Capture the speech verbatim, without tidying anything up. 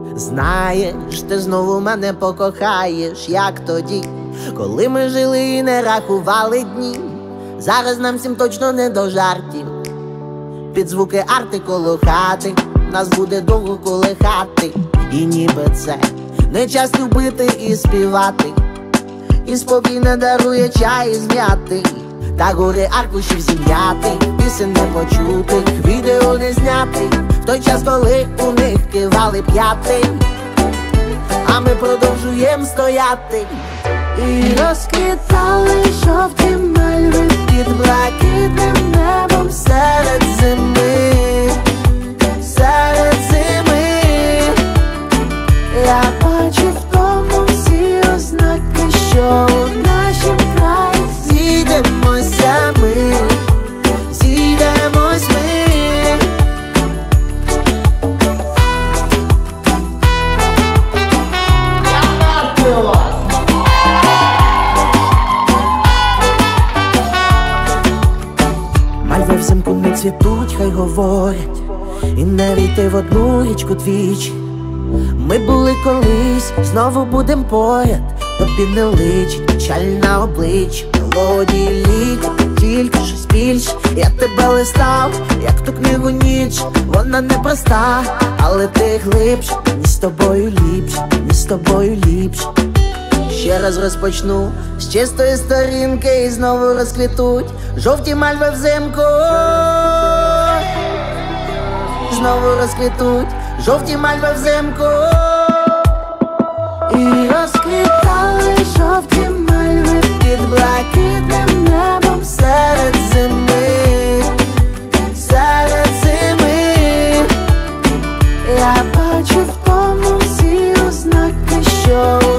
Знаєш, ти знову мене покохаєш, як тоді, коли ми жили і не рахували дні. Зараз нам всім точно не до жартів. Під звуки арти коло хати нас буде довго колихати. І ніби це не час любити і співати. І спокій не дарує чай зм'ятий, та гори аркушів зім'ятий, пісень не почутих, відео не знятий, в той час, коли у них кивали п'ятий, а ми продовжуєм стояти. І розквітали жовті мальви під блакитним небом серед зими, серед зими. Я бачу в тому всі ознаки, що у нашім краї зійдемося ми, зійдемось ми. Мальви взимку не цвітуть, хай говорять, і не війти в одну річку двічі. Ми були колись, знову будем поряд, тобі не личить печаль на обличчі. Мелодії літять, тільки щось більше. Я тебе листав, як ту книгу ніч. Вона непроста, але ти глибше. Ні з тобою ліпше, ні з тобою ліпше. Ще раз розпочну з чистої сторінки, і знову розквітуть жовті мальви взимку. Знову розквітуть жовті мальви взимку. І розквітали жовті мальви під блакитним небом серед зими, серед зими. Я бачу в тому всі ознаки, що